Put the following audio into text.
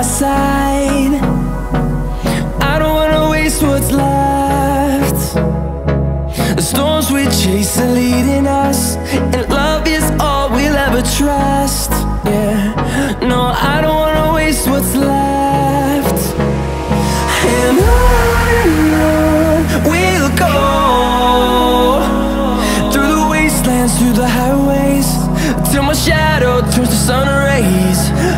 side. I don't wanna waste what's left. The storms we chase are leading us, and love is all we'll ever trust. Yeah, no, I don't wanna waste what's left. And on we'll go, through the wastelands, through the highways, till my shadow turns to sun rays.